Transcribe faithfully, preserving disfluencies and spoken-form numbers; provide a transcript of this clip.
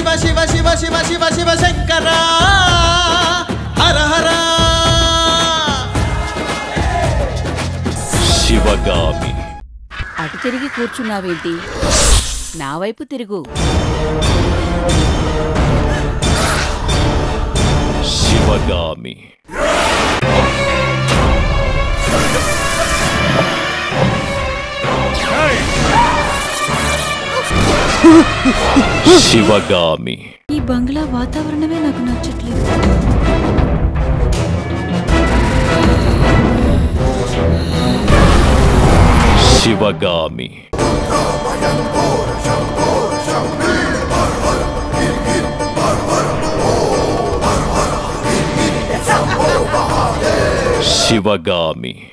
శివ శివ శివ శివ శివ శంకర హర హర శివగామి. అటు తిరిగి కూర్చున్నావేంటి? నా వైపు తిరుగు. శివగామి. శివగామి. ఈ బంగ్లా వాతావరణమే నాకు నచ్చట్లేదు. శివగామి. శివగామి.